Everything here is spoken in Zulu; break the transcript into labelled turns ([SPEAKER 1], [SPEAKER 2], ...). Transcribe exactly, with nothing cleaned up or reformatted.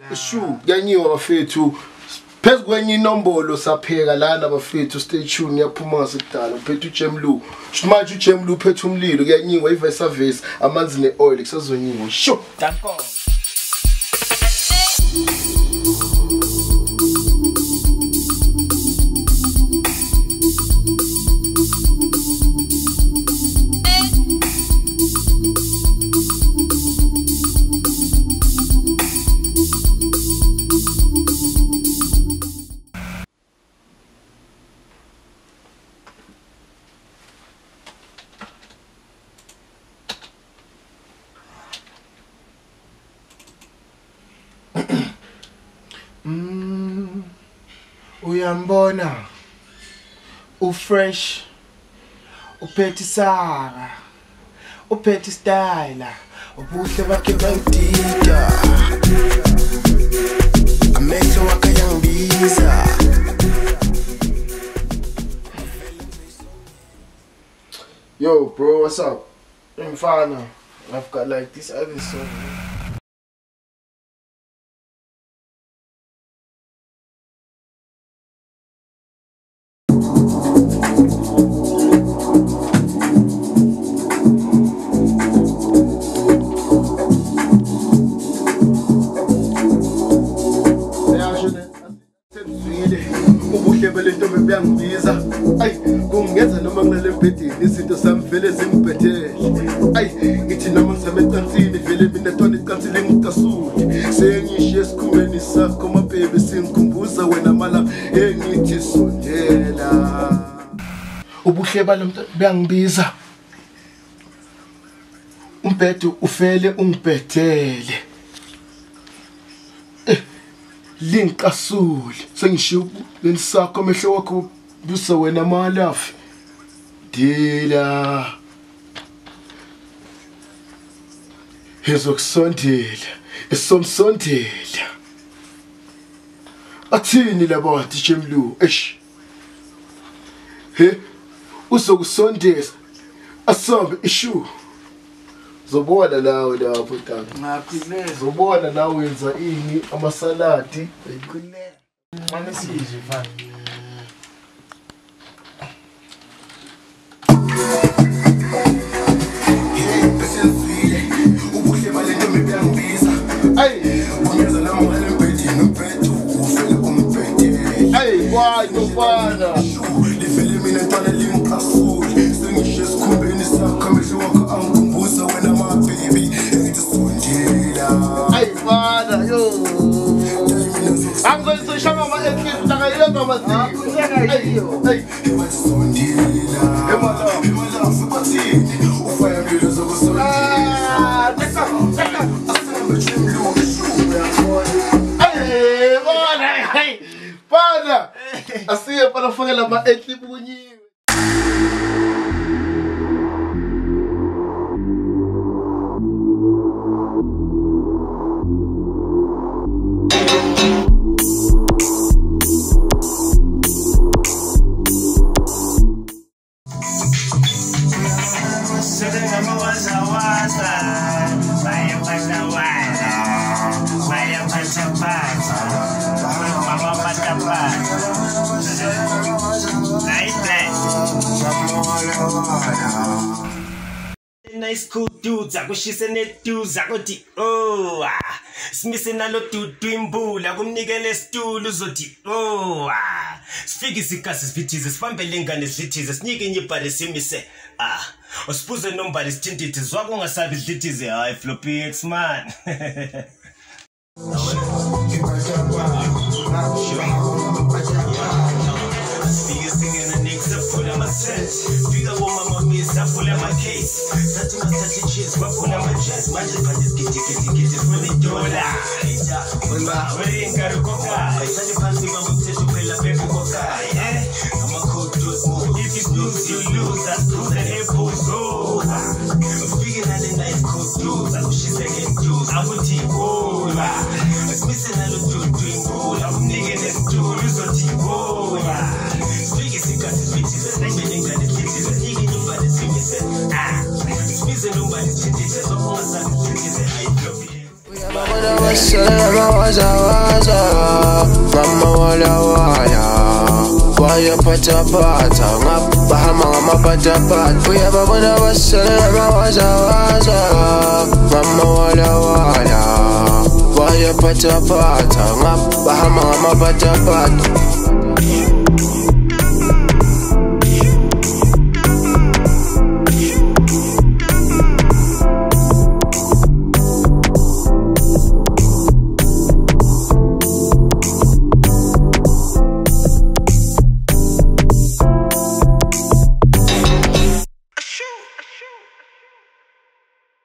[SPEAKER 1] Shu yanyiwa bafethu phezu kwenye inombolo sapheka lana bafethu stay tuned yaphuma ngasekudala uphethe uJemlu manje uJemlu uphethe umlilo kuyanyiwa ivesa vese amanzi neoil kusazonyiwa sho danko Mm, uyambona ufresh uphethe isaka uphethe style ubuhle bakhe bayidida amehlo wakhe yangibiza yo bro what's up mfana I've got like this other song Biangibiza ay kungenza noma ngilale embedeni izinto sami vele zimbethele ay ngithi noma ngisemecansini vele mina tona icansi lengikasudi sengishiye esikhumeni sakho mabebe singikhumbuza wena mala engithi sondela ubuhle balomntu biangibiza umbhedo ufele ungibhedele linkasuli sengishiyo lenisakho amehlo wakho busa wena malafi dila hezokusondela esomsondela athini laba D J Mlue eish he uzokusondeza asombe ishu zobona lawe lapho tata ngakhuleka zobona nawe wenza ini amasaladi ayikhuleka manje sizwe mfana hey besenzile ubuhle balento mebiyangibiza ay ungenza nami ngale mpedini umpethu ufele umpedini ay why no bana lifele mina ntwana linkasuli sengishiye esikhumbeni sakho amehlo wakho angikhumbuza wena ma baby engithi sondela ay bana yo I'm going to show my equipe that I love my team. Hey, hey, sondela. Emala, emala, fubatini. FireMlilo zokusondela. Ah, teka, teka. Asamba Jemlu ishuya. Hey, bana, hey, bana. Asiye para fangela ma equipe kunyiwe.
[SPEAKER 2] Nice cool dudes, akushise net dudes, akoti oh ah simise nalo dudu imbula kumnikele isitulo uzothi oh ah sifike isikasi sivithize sifambele ingane sivithize sinike inyibhale simise ah usibuze nombali sithintithe zwako ungasabi idlithize hayi Floppy X man Figure woman mommy is full of my case. Starting my starting cheese, but full of my chest. Magic panties, get it, get it, get it, for the dollar. When my wedding got a coca, I said the fancy one would take to play la baby coca. I'm a cold dude, if you lose, you lose. That's cool, the apples, oh. I'm speaking at the nice cold dudes, I wish she's second dudes. I would take all. I'm missing a little dude, doing all. I'm nigga this dude, you so deep, oh. Speaking sickers, bitches, I'm getting that it's bitches, nigga, nobody see me say, ah, it's me, nobody see me say, so all of a sudden, bitches, I love you.
[SPEAKER 3] basela mawaza waza ngama wala wala waya pata pata ngapha hama ngama pata pata uyababona basela mawaza waza ngama wala wala waya pata pata ngapha hama ngama pata pata